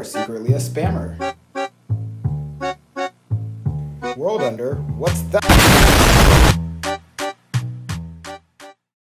are secretly a spammer. World Ender, what's that?